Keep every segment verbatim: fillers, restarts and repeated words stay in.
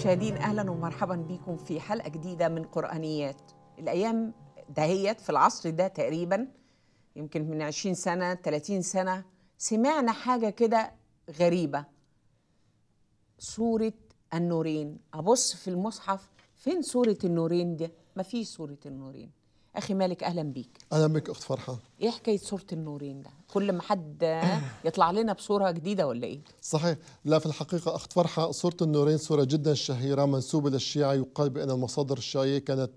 المشاهدين، أهلا ومرحبا بكم في حلقة جديدة من قرآنيات. الأيام دهيت في العصر ده تقريبا يمكن من عشرين سنة ثلاثين سنة سمعنا حاجة كده غريبة، سورة النورين. أبص في المصحف، فين سورة النورين دي؟ ما فيش سورة النورين. أخي مالك أهلا بيك. أهلا بك أخت فرحة. إيه حكاية سورة النورين ده؟ كل ما حد يطلع لنا بصورة جديدة ولا إيه؟ صحيح. لا، في الحقيقة أخت فرحة سورة النورين سورة جدا شهيرة منسوبة للشيعة. يقال بأن المصادر الشيعية كانت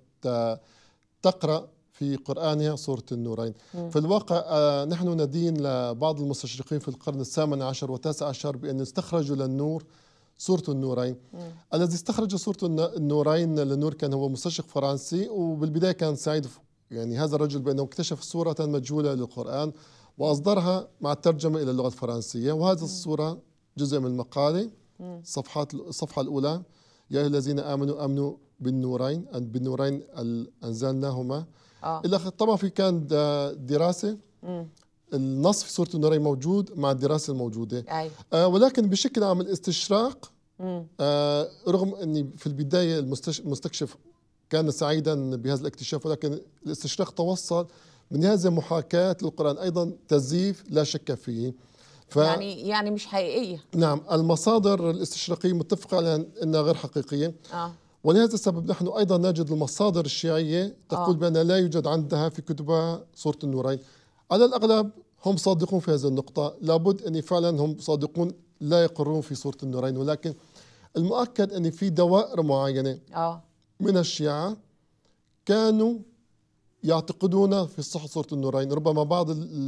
تقرأ في قرآنها سورة النورين. م. في الواقع نحن ندين لبعض المستشرقين في القرن الثامن عشر والتاسع عشر بأن استخرجوا للنور سورة النورين. م. الذي استخرج سورة النورين للنور كان هو مستشرق فرنسي، وبالبداية كان سعيد يعني هذا الرجل بأنه اكتشف سورة مجهولة للقرآن وأصدرها مع الترجمة إلى اللغة الفرنسية. وهذه السورة جزء من المقالة، صفحات الصفحة الأولى: يا أيها الذين آمنوا آمنوا بالنورين أن بالنورين أنزلناهما آه. إلى آخره. طبعا في كان دراسة، مم. النص في سورة النورين موجود مع الدراسة الموجودة. أي. آه ولكن بشكل عام الاستشراق، آه رغم أني في البداية المستكشف كان سعيدا بهذا الاكتشاف، ولكن الاستشراق توصل من هذه محاكاة للقرآن أيضا تزييف لا شك فيه. ف... يعني يعني مش حقيقية. نعم، المصادر الاستشراقية متفقة على أنها غير حقيقية. آه. ولهذا السبب نحن أيضا نجد المصادر الشيعية تقول آه. بأن لا يوجد عندها في كتبها سورة النورين. على الأغلب هم صادقون في هذه النقطة، لابد أن فعلا هم صادقون لا يقرون في سورة النورين، ولكن المؤكد أن في دوائر معينة آه. من الشيعة كانوا يعتقدون في صحة سورة النورين. ربما بعض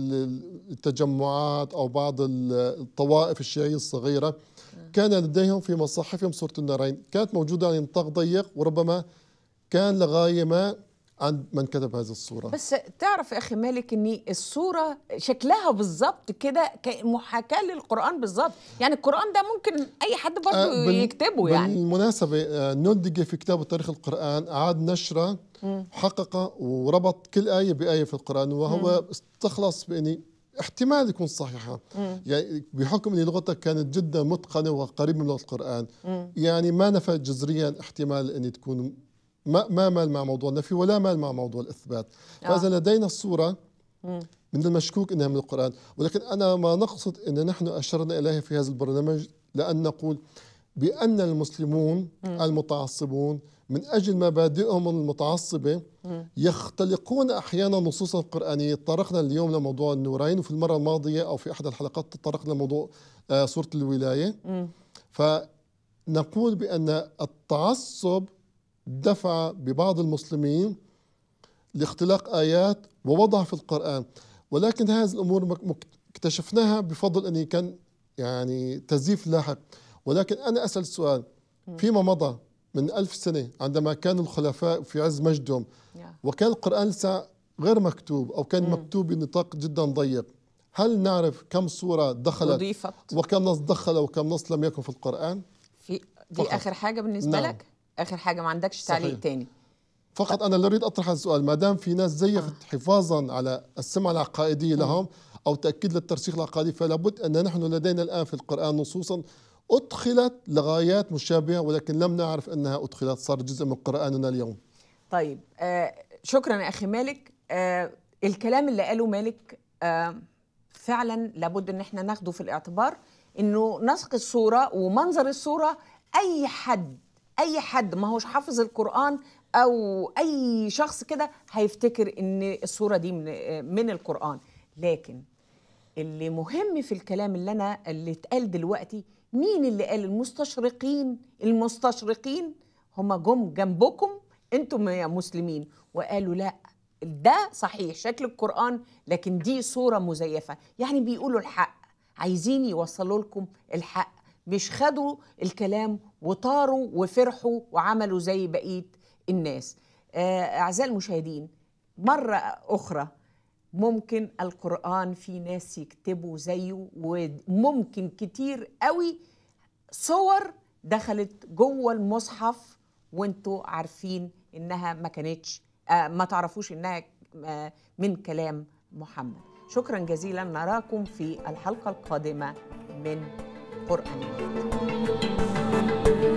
التجمعات أو بعض الطوائف الشيعية الصغيرة كان لديهم في مصاحفهم سورة النورين، كانت موجودة على نطاق ضيق، وربما كان لغاية ما عند من كتب هذه الصورة. بس تعرف يا أخي مالك أن الصورة شكلها بالضبط كده محاكاة للقرآن بالضبط، يعني القرآن ده ممكن أي حد برضه آه يكتبه. يعني بالمناسبة آه نودج في كتاب تاريخ القرآن أعاد نشره، حقق وربط كل آية بآية في القرآن، وهو مم. استخلص بأني احتمال يكون صحيحة، مم. يعني بحكم أن لغتها كانت جدا متقنة وقريبة من لغة القرآن. مم. يعني ما نفى جذريا احتمال أن تكون ما, ما مال مع موضوع النفي ولا مال مع موضوع الإثبات. آه. فإذا لدينا الصورة مم. من المشكوك أنها من القرآن، ولكن أنا ما نقصد أن نحن أشرنا إليها في هذا البرنامج لأن نقول بأن المسلمون مم. المتعصبون من أجل مبادئهم المتعصبة يختلقون أحيانا نصوصا قرآنية. تطرقنا اليوم لموضوع النورين، وفي المرة الماضية أو في أحد الحلقات تطرقنا لموضوع آه سورة الولاية. م. فنقول بأن التعصب دفع ببعض المسلمين لاختلاق آيات ووضعها في القرآن، ولكن هذه الأمور اكتشفناها بفضل أن كان يعني تزييف لاحق. ولكن أنا أسأل السؤال، فيما مضى من ألف سنة عندما كانوا الخلفاء في عز مجدهم وكان القرآن لسه غير مكتوب أو كان مم. مكتوب بنطاق جدا ضيق، هل نعرف كم سورة دخلت وضيفت وكم نص دخل وكم نص لم يكن في القرآن؟ في دي فقط. آخر حاجة بالنسبة نعم. لك؟ آخر حاجة، ما عندكش تعليق تاني؟ فقط أنا لا أريد أطرح السؤال، ما دام في ناس زيفت آه. حفاظا على السمعة العقائدية مم. لهم أو تأكيد للترسيخ العقائدي، فلا بد أن نحن لدينا الآن في القرآن نصوصا أدخلت لغايات مشابهة ولكن لم نعرف أنها أدخلت، صار جزء من قرآننا اليوم. طيب آه شكرا يا أخي مالك. آه الكلام اللي قاله مالك آه فعلا لابد أن احنا ناخده في الاعتبار، أنه نسق الصورة ومنظر الصورة أي حد أي حد ما هوش حافظ القرآن أو أي شخص كده هيفتكر أن الصورة دي من, من القرآن. لكن اللي مهم في الكلام اللي أنا اللي اتقال دلوقتي، مين اللي قال؟ المستشرقين. المستشرقين هم جم جنبكم انتم يا مسلمين وقالوا لا ده صحيح شكل القرآن لكن دي صورة مزيفة، يعني بيقولوا الحق، عايزين يوصلوا لكم الحق، مش خدوا الكلام وطاروا وفرحوا وعملوا زي بقية الناس. أعزائي المشاهدين، مرة أخرى ممكن القرآن في ناس يكتبوا زيه، وممكن كتير قوي صور دخلت جوه المصحف وانتوا عارفين انها ما كانتش آه ما تعرفوش انها آه من كلام محمد. شكرا جزيلا، نراكم في الحلقة القادمة من قرآنيات.